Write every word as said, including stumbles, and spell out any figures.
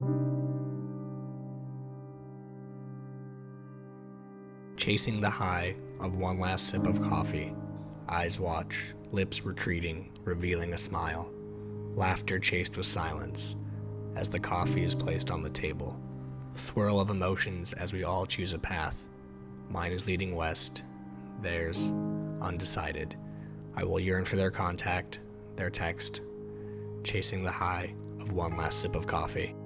Chasing the high of one last sip of coffee. Eyes watch, lips retreating, revealing a smile. Laughter chased with silence as the coffee is placed on the table. A swirl of emotions as we all choose a path. Mine is leading west, theirs undecided. I will yearn for their contact, their text, chasing the high of one last sip of coffee.